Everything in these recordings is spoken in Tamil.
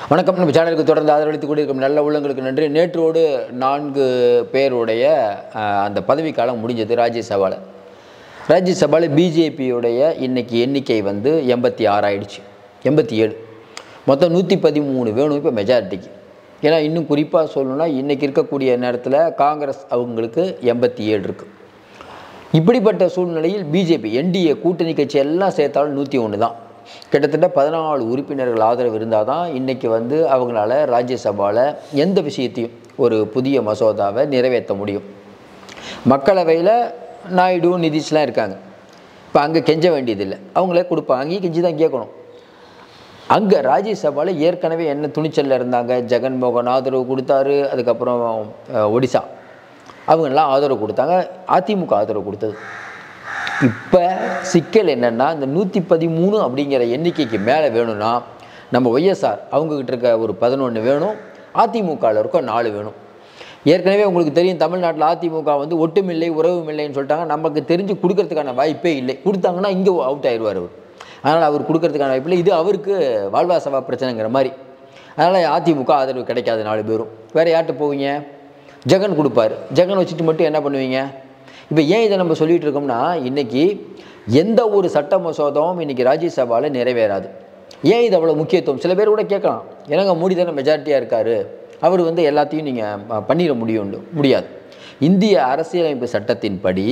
வணக்கம். நம்ம சேனலுக்கு தொடர்ந்து ஆதரவளித்துக் கொண்டிருக்கும் நல்ல உள்ளங்களுக்கு நன்றி. நேற்றோடு 4 பேருடைய அந்த பதவிக்காலம் முடிஞ்சது ராஜ்யசபாவில். ராஜ்யசபாவில் பிஜேபியுடைய இன்னைக்கு எண்ணிக்கை வந்து 86 ஆயிடுச்சு, 87. மொத்தம் 113 வேணும் இப்போ மெஜாரிட்டிக்கு. ஏன்னா இன்னும் குறிப்பாக சொல்லணும்னா இன்றைக்கி இருக்கக்கூடிய நேரத்தில் காங்கிரஸ் அவங்களுக்கு 87 இருக்குது. இப்படிப்பட்ட சூழ்நிலையில் பிஜேபி என்டிஏ கூட்டணி கட்சி எல்லாம் சேர்த்தாலும் 101 தான். கிட்டத்தட்ட 14 உறுப்பினர்கள் ஆதரவு இருந்தால் தான் இன்றைக்கி வந்து அவங்களால ராஜ்யசபாவில் எந்த விஷயத்தையும் ஒரு புதிய மசோதாவை நிறைவேற்ற முடியும். மக்களவையில் நாயுடு நிதிஷ்லாம் இருக்காங்க. இப்போ அங்கே கெஞ்ச வேண்டியதில்லை, அவங்களே கொடுப்பாங்க. அங்கேயும் கெஞ்சி தான் கேட்கணும். அங்கே ராஜ்யசபாவில் ஏற்கனவே என்ன துணிச்சலில் இருந்தாங்க. ஜெகன்மோகன் ஆதரவு கொடுத்தாரு, அதுக்கப்புறம் ஒடிசா அவங்கெல்லாம் ஆதரவு கொடுத்தாங்க, அதிமுக ஆதரவு கொடுத்தது. இப்போ சிக்கல் என்னென்னா இந்த 113 அப்படிங்கிற எண்ணிக்கைக்கு மேலே வேணும்னா நம்ம ஒய்எஸ்ஆர் அவங்கக்கிட்ட இருக்க ஒரு 11 வேணும், அதிமுகவில் இருக்க 4 வேணும். ஏற்கனவே உங்களுக்கு தெரியும், தமிழ்நாட்டில் அதிமுக வந்து ஒட்டுமில்லை உறவுமில்லைன்னு சொல்லிட்டாங்க. நமக்கு தெரிஞ்சு கொடுக்கறதுக்கான வாய்ப்பே இல்லை. கொடுத்தாங்கன்னா இங்கே அவுட் ஆயிடுவார் அவர். அதனால் அவர் கொடுக்கறதுக்கான வாய்ப்பு இல்லை. இது அவருக்கு வாழ்வாசவா பிரச்சனைங்கிற மாதிரி. அதனால் அதிமுக ஆதரவு கிடைக்காது 4 பேரும். வேறு யார்கிட்ட போவீங்க? ஜெகன் கொடுப்பார். ஜெகன் வச்சுட்டு மட்டும் என்ன பண்ணுவீங்க? இப்போ ஏன் இதை நம்ம சொல்லிகிட்டு இருக்கோம்னா, இன்றைக்கி எந்த ஒரு சட்ட மசோதாவும் இன்றைக்கி ராஜ்யசபாவில் நிறைவேறாது. ஏன் இது அவ்வளோ முக்கியத்துவம்? சில பேர் கூட கேட்கலாம், எனக்கு மோடி தானே மெஜாரிட்டியாக இருக்கார், அவர் வந்து எல்லாத்தையும் நீங்கள் பண்ணிட முடியாது. இந்திய அரசியலமைப்பு சட்டத்தின்படி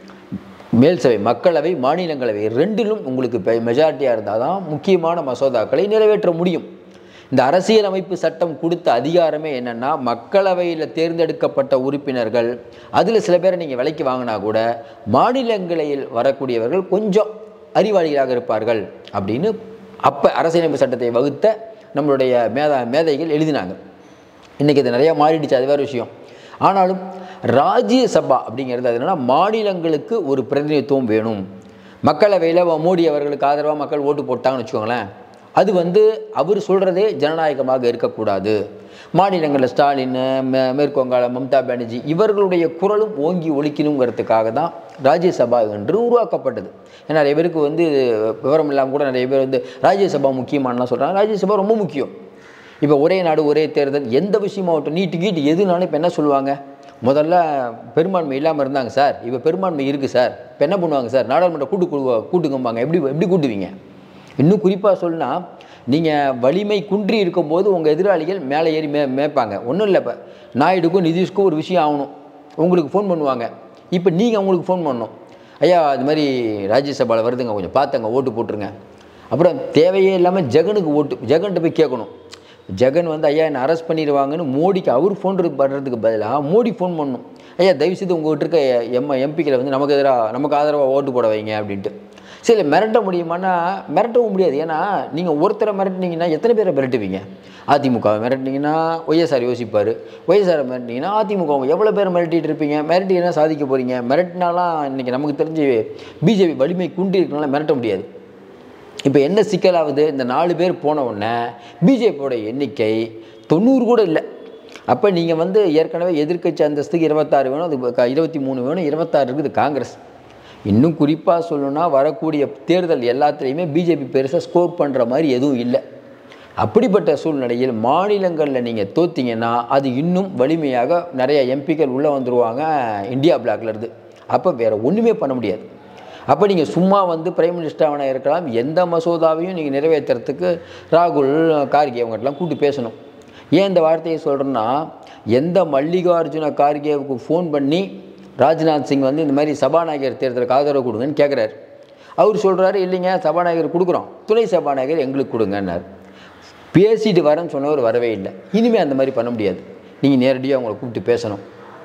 மேல் சபை, மக்களவை, மாநிலங்களவை ரெண்டிலும் உங்களுக்கு மெஜாரிட்டியாக இருந்தால் தான் முக்கியமான மசோதாக்களை நிறைவேற்ற முடியும். இந்த அரசியலமைப்பு சட்டம் கொடுத்த அதிகாரமே என்னென்னா, மக்களவையில் தேர்ந்தெடுக்கப்பட்ட உறுப்பினர்கள் அதில் சில பேரை நீங்கள் விலைக்கு வாங்கினா கூட மாநிலங்களில் வரக்கூடியவர்கள் கொஞ்சம் அறிவாளிகளாக இருப்பார்கள் அப்படின்னு அப்போ அரசியலமைப்பு சட்டத்தை வகுத்த நம்மளுடைய மேதைகள் எழுதினாங்க. இன்றைக்கி இது நிறையா மாறிடுச்சு, அது வேறு விஷயம். ஆனாலும் ராஜ்யசபா அப்படிங்கிறது அது என்னென்னா, மாநிலங்களுக்கு ஒரு பிரதிநிதித்துவம் வேணும். மக்களவையில் மோடி அவர்களுக்கு ஆதரவாக மக்கள் ஓட்டு போட்டாங்கன்னு வச்சுக்கோங்களேன், அது வந்து அவர் சொல்கிறதே ஜனநாயகமாக இருக்கக்கூடாது. மாநிலங்களில் ஸ்டாலின், மேற்கு வங்காளம் மம்தா பானர்ஜி இவர்களுடைய குரலும் ஓங்கி ஒலிக்கணுங்கிறதுக்காக தான் ராஜ்யசபா என்று உருவாக்கப்பட்டது. ஏன்னா நிறைய பேருக்கு வந்து விவரம் இல்லாமல் கூட நிறைய பேர் வந்து ராஜ்யசபா முக்கியமானலாம் சொல்கிறாங்க. ராஜ்யசபா ரொம்ப முக்கியம். இப்போ ஒரே நாடு ஒரே தேர்தல் எந்த விஷயமாகட்டும், நீட்டு எதுனாலும் இப்போ என்ன சொல்லுவாங்க, முதல்ல பெரும்பான்மை இல்லாமல் இருந்தாங்க சார், இப்போ பெரும்பான்மை இருக்குது சார், இப்போ என்ன பண்ணுவாங்க சார், நாடாளுமன்ற கூட்டுங்கம்பாங்க. எப்படி கூட்டுவீங்க? இன்னும் குறிப்பாக சொல்லுனா, நீங்கள் வலிமை குன்றி இருக்கும்போது உங்கள் எதிராளிகள் மேலே ஏறி மேய்ப்பாங்க. ஒன்றும் இல்லை, இப்போ நாயுடுக்கும் நிதிஷ்க்கும் ஒரு விஷயம் ஆகணும், உங்களுக்கு ஃபோன் பண்ணுவாங்க. இப்போ நீங்கள் அவங்களுக்கு ஃபோன் பண்ணணும், ஐயா அது மாதிரி ராஜ்யசபாவில் வருதுங்க, கொஞ்சம் பார்த்துங்க, ஓட்டு போட்டுருங்க. அப்புறம் தேவையே இல்லாமல் ஜெகன்கிட்ட போய் கேட்கணும். ஜெகன் வந்து ஐயா என்னை அரெஸ்ட் பண்ணிடுவாங்கன்னு மோடிக்கு அவர் ஃபோன் பண்ணுறதுக்கு பதிலாக மோடி ஃபோன் பண்ணணும், ஐயா தயவுசெய்து உங்கள்கிட்ட இருக்க எம்பிக்களை வந்து நமக்கு ஆதரவாக ஓட்டு போட வைங்க அப்படின்ட்டு. சரி, மிரட்ட முடியுமானா மிரட்டவும் முடியாது. ஏன்னா நீங்கள் ஒருத்தரை மிரட்டினீங்கன்னா எத்தனை பேரை மிரட்டுவீங்க? அதிமுகவை மிரட்டினீங்கன்னா ஒய்எஸ்ஆர் யோசிப்பார், ஒய்எஸ்ஆரை மிரட்டினீங்கன்னா அதிமுக எவ்வளோ பேரை மிரட்டிகிட்டு இருப்பீங்க? மிரட்டினா சாதிக்க போகிறீங்க? மிரட்டினாலாம் இன்றைக்கி நமக்கு தெரிஞ்சு பிஜேபி வலிமை குன்றி இருக்கனால மிரட்ட முடியாது. இப்போ என்ன சிக்கலாகுது, இந்த 4 பேர் போன உடனே பிஜேபியோட எண்ணிக்கை 90 கூட இல்லை. அப்போ நீங்கள் வந்து ஏற்கனவே எதிர்க்கட்சி அந்தஸ்துக்கு 26 வேணும், அது 23 வேணும், 26 இருக்குது காங்கிரஸ். இன்னும் குறிப்பாக சொல்லணுன்னா வரக்கூடிய தேர்தல் எல்லாத்துலேயுமே பிஜேபி பெருசாக ஸ்கோர் பண்ணுற மாதிரி எதுவும் இல்லை. அப்படிப்பட்ட சூழ்நிலையில் மாநிலங்களில் நீங்கள் தோற்றிங்கன்னா அது இன்னும் வலிமையாக நிறைய எம்பிக்கள் உள்ளே வந்துடுவாங்க இந்தியா பிளாக்ல இருந்து. அப்போ வேறு ஒன்றுமே பண்ண முடியாது. அப்போ நீங்கள் சும்மா வந்து பிரைம் மினிஸ்டராக இருக்கலாம், எந்த மசோதாவையும் நீங்கள் நிறைவேற்றுறதுக்கு ராகுல், கார்கே அவங்ககிட்டலாம் கூப்பிட்டு பேசணும். ஏன் இந்த வார்த்தையை சொல்கிறேன்னா, எந்த மல்லிகார்ஜுன கார்கேவுக்கு ஃபோன் பண்ணி ராஜ்நாத் சிங் வந்து இந்த மாதிரி சபாநாயகர் தேர்தலுக்கு ஆதரவு கொடுங்கன்னு கேட்குறாரு, அவர் சொல்கிறாரு இல்லைங்க சபாநாயகர் கொடுக்குறோம், துணை சபாநாயகர் எங்களுக்கு கொடுங்கன்னார். பேசிட்டு வரேன்னு சொன்னவர் வரவே இல்லை. இனிமேல் அந்த மாதிரி பண்ண முடியாது, நீங்கள் நேரடியாக அவங்களை கூப்பிட்டு பேசணும்.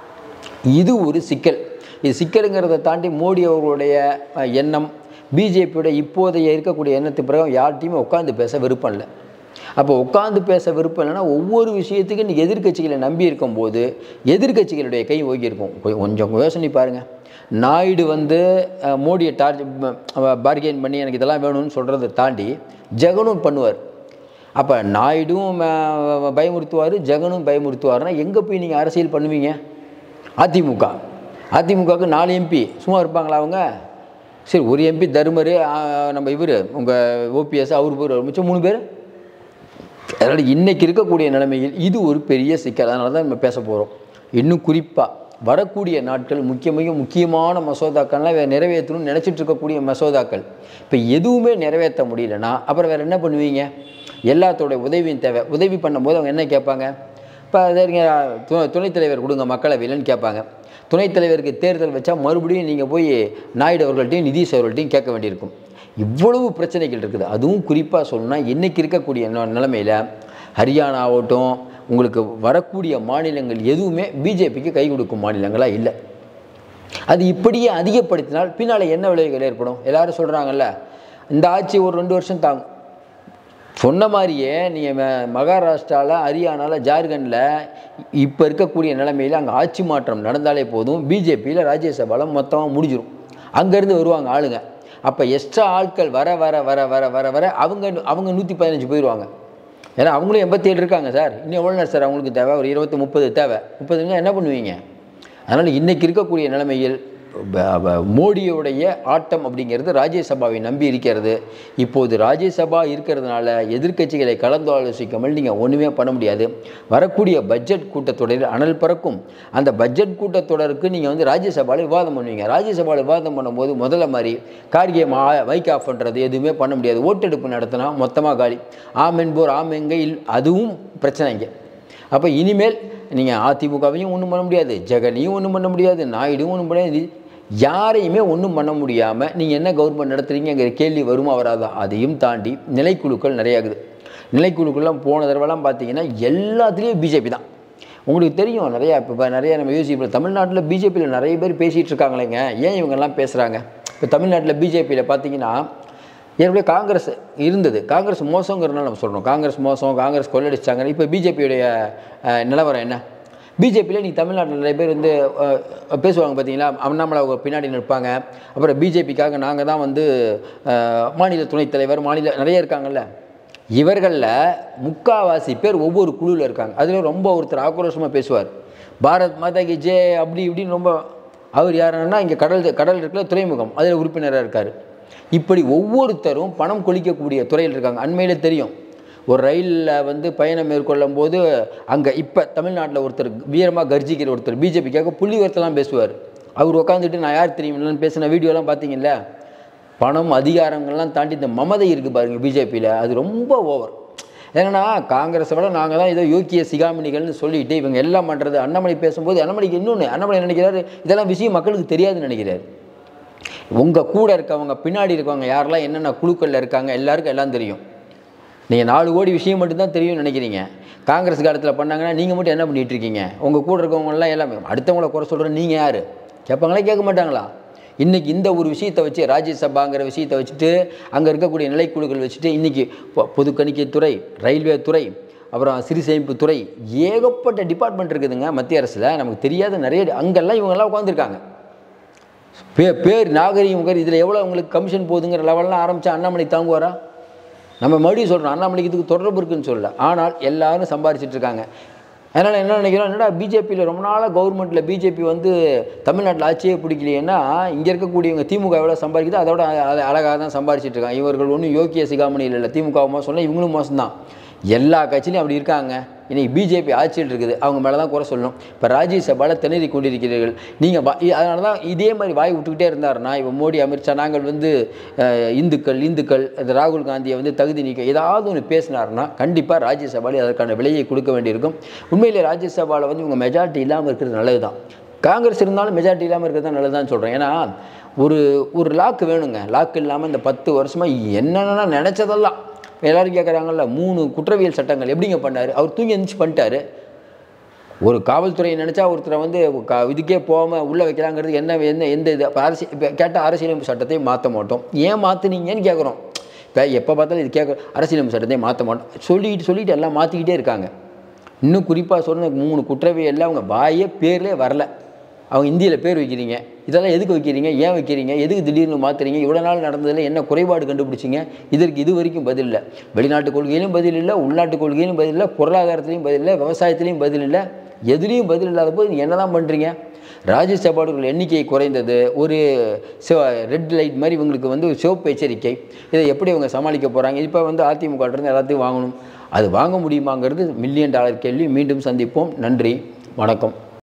இது ஒரு சிக்கல். இது சிக்கலுங்கிறத தாண்டி மோடி அவர்களுடைய எண்ணம், பிஜேபியோட இப்போதைய இருக்கக்கூடிய எண்ணத்துக்கு பிறகு யார்கிட்டையுமே உட்காந்து பேச விருப்பம் இல்லை. அப்போ உட்காந்து பேச விருப்பம் இல்லைன்னா ஒவ்வொரு விஷயத்துக்கும் இன்றைக்கி எதிர்கட்சிகளை நம்பி இருக்கும்போது எதிர்கட்சிகளுடைய கை ஓகி இருக்கும். கொஞ்சம் யோசனை பாருங்கள். நாயுடு வந்து மோடியை பார்கெயின் பண்ணி எனக்கு இதெல்லாம் வேணும்னு சொல்கிறத தாண்டி ஜெகனும் பண்ணுவார். அப்போ நாயுடும் பயமுறுத்துவார், ஜெகனும் பயமுறுத்துவார்னா எங்கே போய் நீங்கள் அரசியல் பண்ணுவீங்க? அதிமுகவுக்கு 4 எம்பி சும்மா இருப்பாங்களா அவங்க? சரி, ஒரு எம்பி தருமர், நம்ம இவர் உங்கள் ஓபிஎஸ், அவர் மிச்சம் 3 பேர் அதனால் இன்றைக்கி இருக்கக்கூடிய நிலைமையில் இது ஒரு பெரிய சிக்கல். அதனால தான் நம்ம பேச போகிறோம். இன்னும் குறிப்பாக வரக்கூடிய நாட்கள் முக்கியமான மசோதாக்கள்லாம் நிறைவேற்றணும்னு நினச்சிட்டு இருக்கக்கூடிய மசோதாக்கள் இப்போ எதுவுமே நிறைவேற்ற முடியலன்னா அப்புறம் வேறு என்ன பண்ணுவீங்க? எல்லாத்தோடைய உதவியும் தேவை. உதவி பண்ணும்போது அவங்க என்ன கேட்பாங்க? இப்போ துணைத் தலைவர் கொடுங்க மக்களவையிலன்னு கேட்பாங்க. துணைத் தலைவருக்கு தேர்தல் வச்சா மறுபடியும் நீங்கள் போய் நாயுடு அவர்கள்ட்டையும் நிதிஷ் அவர்கள்ட்டையும் கேட்க வேண்டியிருக்கும். இவ்வளவு பிரச்சனைகள் இருக்குது. அதுவும் குறிப்பாக சொல்லணும்னா இன்றைக்கி இருக்கக்கூடிய நிலைமையில் ஹரியானா ஆகட்டும், உங்களுக்கு வரக்கூடிய மாநிலங்கள் எதுவுமே பிஜேபிக்கு கை கொடுக்கும் மாநிலங்களாக இல்லை. அது இப்படியே அதிகப்படுத்தினால் பின்னால் என்ன விளைவுகள் ஏற்படும்? எல்லோரும் சொல்கிறாங்கல்ல, இந்த ஆட்சி ஒரு 2 வருஷம் தாங்கும். சொன்ன மாதிரியே நீங்கள் மகாராஷ்டிராவில், ஹரியானாவில், ஜார்க்கண்டில் இப்போ இருக்கக்கூடிய நிலைமையில் அங்கே ஆட்சி மாற்றம் நடந்தாலே போதும், பிஜேபியில் ராஜ்யசபாவில் மொத்தமாக முடிஞ்சிடும். அங்கேருந்து வருவாங்க ஆளுங்க. அப்போ எக்ஸ்ட்ரா ஆட்கள் வர வர வர வர வர வர அவங்க 115 போயிடுவாங்க. ஏன்னா அவங்களும் 87 இருக்காங்க சார். இன்னும் எவ்வளோ நேரம் சார் அவங்களுக்கு தேவை? ஒரு 20-30 தேவை. 30 என்ன பண்ணுவீங்க? அதனால் இன்றைக்கி இருக்கக்கூடிய நிலைமையில் மோடியோடைய ஆட்டம் அப்படிங்கிறது ராஜ்யசபாவை நம்பி இருக்கிறது. இப்போது ராஜ்யசபா இருக்கிறதுனால எதிர்க்கட்சிகளை கலந்து ஆலோசிக்காமல் நீங்கள் ஒன்றுமே பண்ண முடியாது. வரக்கூடிய பட்ஜெட் கூட்டத்தொடரில் அனல் பறக்கும். அந்த பட்ஜெட் கூட்டத்தொடருக்கு நீங்கள் வந்து ராஜ்யசபாவில் விவாதம் பண்ணுவீங்க. ராஜ்யசபாவில் விவாதம் பண்ணும்போது முதல்ல மாதிரி கார்கே மைக் ஆஃப் பண்ணுறது எதுவுமே பண்ண முடியாது. ஓட்டெடுப்பு நடத்தினா மொத்தமாக காலி. ஆம் என்போர் ஆம் எங்கே அதுவும் பிரச்சனைங்க. அப்போ இனிமேல் நீங்கள் அதிமுகவையும் ஒன்றும் பண்ண முடியாது, ஜெகனையும் ஒன்றும் பண்ண முடியாது, நாயுடும் ஒன்றும் பண்ண முடியாது, யாரையுமே ஒன்றும் பண்ண முடியாமல் நீங்கள் என்ன கவர்மெண்ட் நடத்துகிறீங்கிற கேள்வி வருமா வராதா? அதையும் தாண்டி நிலைக்குழுக்கள் நிறையா இருக்குது. நிலைக்குழுக்கள்லாம் போன தடவைலாம் பார்த்தீங்கன்னா எல்லாத்துலேயும் பிஜேபி தான். உங்களுக்கு தெரியும் நிறையா. இப்போ நிறையா நம்ம யோசிப்போம், தமிழ்நாட்டில் பிஜேபியில் நிறைய பேர் பேசிகிட்டு இருக்காங்களேங்க, ஏன் இவங்கெல்லாம் பேசுகிறாங்க? இப்போ தமிழ்நாட்டில் பிஜேபியில் பார்த்தீங்கன்னா ஏற்கனவே காங்கிரஸ் இருந்தது. காங்கிரஸ் மோசங்கிறதுனால நம்ம சொல்கிறோம், காங்கிரஸ் மோசம், காங்கிரஸ் கொள்ளடிச்சாங்க. இப்போ பிஜேபியுடைய நிலவரம் என்ன? பிஜேபியில் நீங்கள் தமிழ்நாட்டில் நிறைய பேர் வந்து பேசுவாங்க பார்த்தீங்களா, அண்ணாமலை அவங்க பின்னாடி நிற்பாங்க. அப்புறம் பிஜேபிக்காக நாங்கள் தான் வந்து மாநில துணைத் தலைவர், மாநில நிறைய இருக்காங்கல்ல. இவர்களில் முக்கால்வாசி பேர் ஒவ்வொரு குழுவில் இருக்காங்க. அதில் ரொம்ப ஒருத்தர் ஆக்ரோஷமாக பேசுவார், பாரத் மாதா கி ஜெய் அப்படி இப்படின்னு ரொம்ப. அவர் யாருன்னா இங்கே கடல் இருக்கிற துறைமுகம் அதில் உறுப்பினராக இருக்கார். இப்படி ஒவ்வொருத்தரும் பணம் கொளிக்கக்கூடிய துறையில் இருக்காங்க. அண்மையில் தெரியும், ஒரு ரயிலில் வந்து பயணம் மேற்கொள்ளும் போது அங்கே இப்போ தமிழ்நாட்டில் ஒருத்தர் வீரமாக கர்ஜிக்கிற ஒருத்தர் பிஜேபிக்காக புள்ளிவரத்தெல்லாம் பேசுவார். அவர் உட்காந்துட்டு நான் யார் தெரியும்னு பேசின வீடியோலாம் பார்த்தீங்கல்ல. பணம் அதிகாரங்கள்லாம் தாண்டி இந்த மமதை இருக்குது பாருங்கள் பிஜேபியில், அது ரொம்ப ஓவர். ஏன்னா காங்கிரஸை விட நாங்கள் தான் ஏதோ யோக்கிய சிகாமணிகள்னு சொல்லிட்டு இவங்க எல்லாம் பண்ணுறது. அண்ணாமலை பேசும்போது அண்ணாமலைக்கு இன்னொன்று, அண்ணாமலை நினைக்கிறாரு இதெல்லாம் விஷயம் மக்களுக்கு தெரியாதுன்னு நினைக்கிறார். உங்கள் கூட இருக்கவங்க பின்னாடி இருக்கவங்க யாரெல்லாம் என்னென்ன குழுக்களில் இருக்காங்க எல்லாருக்கும் எல்லாம் தெரியும். நீங்கள் 4 கோடி விஷயம் மட்டும்தான் தெரியும்னு நினைக்கிறீங்க. காங்கிரஸ் காலத்தில் பண்ணாங்கன்னா நீங்கள் மட்டும் என்ன பண்ணிகிட்டு இருக்கீங்க? உங்கள் கூட இருக்கவங்கலாம் எல்லாமே அடுத்தவங்கள குறை சொல்கிறேன். நீங்கள் யார் கேட்பாங்களே, கேட்க மாட்டாங்களா? இன்றைக்கி இந்த ஒரு விஷயத்தை வச்சு, ராஜ்யசபாங்கிற விஷயத்தை வச்சுட்டு, அங்கே இருக்கக்கூடிய நிலைக்குழுக்கள் வச்சுட்டு, இன்றைக்கி பொதுக்கணிக்கைத்துறை, ரயில்வே துறை, அப்புறம் சிறு சேமிப்பு துறை, ஏகப்பட்ட டிபார்ட்மெண்ட் இருக்குதுங்க மத்திய அரசில். நமக்கு தெரியாத நிறைய அங்கெல்லாம் இவங்கெல்லாம் உட்காந்துருக்காங்க. பேர் நாகரிகம் இதில் எவ்வளோ அவங்களுக்கு கமிஷன் போகுதுங்கிற லெவல்லாம் ஆரம்பித்தா அண்ணாமலை தாங்குவாரா? நம்ம மறுபடியும் சொல்கிறோம், அண்ணாமலைக்கு இதுக்கு தொடர்பு இருக்குதுன்னு சொல்லல. ஆனால் எல்லாரும் சம்பாரிச்சிட்டு இருக்காங்க. அதனால் என்ன நினைக்கிறோம், என்னடா பிஜேபியில் ரொம்ப நாளாக கவர்மெண்ட்டில் பிஜேபி வந்து தமிழ்நாட்டில் ஆட்சியே பிடிக்கலையேன்னா, இங்கே இருக்கக்கூடியவங்க திமுக எவ்வளோ சம்பாதிக்குது அதோட அழகாக தான் சம்பாரிச்சிட்டு இருக்காங்க. இவர்கள் ஒன்றும் யோக்கிய சிகாமணியில் இல்லை. திமுக மோசம்னா இவங்களும் மோசம்தான். எல்லா கட்சியிலையும் அப்படி இருக்காங்க. இன்றைக்கி பிஜேபி ஆட்சியில் இருக்குது, அவங்க மேலே தான் குறை சொல்லணும். இப்போ ராஜ்யசபாவில் திணறி கொண்டிருக்கிறீர்கள் நீங்கள். அதனால தான் இதே மாதிரி வாய் விட்டுக்கிட்டே இருந்தாருன்னா இப்போ மோடி, அமித்ஷா நாங்கள் வந்து இந்துக்கள் இந்த ராகுல் காந்தியை வந்து தகுதி நீக்க ஏதாவது ஒன்று பேசினார்னா கண்டிப்பாக ராஜ்யசபாவில் அதற்கான விலையை கொடுக்க வேண்டியிருக்கும். உண்மையிலே ராஜ்யசபாவில் வந்து இவங்க மெஜாரிட்டி இல்லாமல் இருக்கிறது நல்லது தான். காங்கிரஸ் இருந்தாலும் மெஜாரிட்டி இல்லாமல் இருக்கிறது தான் நல்லது தான் சொல்கிறேன். ஏன்னா ஒரு லாக்கு வேணுங்க. லாக்கு இல்லாமல் இந்த 10 வருஷமாக என்னென்னா நினச்சதெல்லாம் எல்லோரும் கேட்குறாங்கல்ல, 3 குற்றவியல் சட்டங்கள் எப்படிங்க பண்ணார்? அவர் தூங்கி எழுந்துச்சு பண்ணிட்டார். ஒரு காவல்துறையை நினச்சா ஒருத்தரை வந்து இதுக்கே போகாமல் உள்ளே வைக்கிறாங்கிறது எந்த இது இப்போ கேட்டால் அரசியலமைப்பு சட்டத்தையும் மாற்ற மாட்டோம். ஏன் மாற்றினீங்கன்னு கேட்குறோம். இப்போ எப்போ பார்த்தாலும் இது அரசியலமைப்பு சட்டத்தையும் மாற்ற மாட்டோம் சொல்லிட்டு எல்லாம் மாற்றிக்கிட்டே இருக்காங்க. இன்னும் குறிப்பாக சொன்ன 3 குற்றவியலில் அவங்க வாயே பேர்லேயே வரல. அவங்க இந்தியில் பேர் வைக்கிறீங்க, இதெல்லாம் எதுக்கு வைக்கிறீங்க, ஏன் வைக்கிறீங்க, எதுக்கு திடீர்னு மாற்றுறீங்க, இவ்வளோ நாள் நடந்ததில் என்ன குறைபாடு கண்டுபிடிச்சிங்க? இதற்கு இது வரைக்கும் பதில் இல்லை. வெளிநாட்டு கொள்கையிலும் பதில் இல்லை, உள்நாட்டு கொள்கையிலும் பதில் இல்லை, பொருளாதாரத்திலையும் பதில் இல்லை, விவசாயத்திலையும் பதில் இல்லை, எதுலேயும் பதில் இல்லாத போது நீங்கள் என்ன தான் பண்ணுறீங்க? ராஜ்யசபாடுகள் எண்ணிக்கை குறைந்தது, ஒரு ரெட் லைட் மாதிரி இவங்களுக்கு வந்து சிவப்பு எச்சரிக்கை. இதை எப்படி இவங்க சமாளிக்க போகிறாங்க? இப்போ வந்து அதிமுகட்டிருந்து எல்லாத்தையும் வாங்கணும். அது வாங்க முடியுமாங்கிறது $1 மில்லியன் கேள்வி. மீண்டும் சந்திப்போம். நன்றி, வணக்கம்.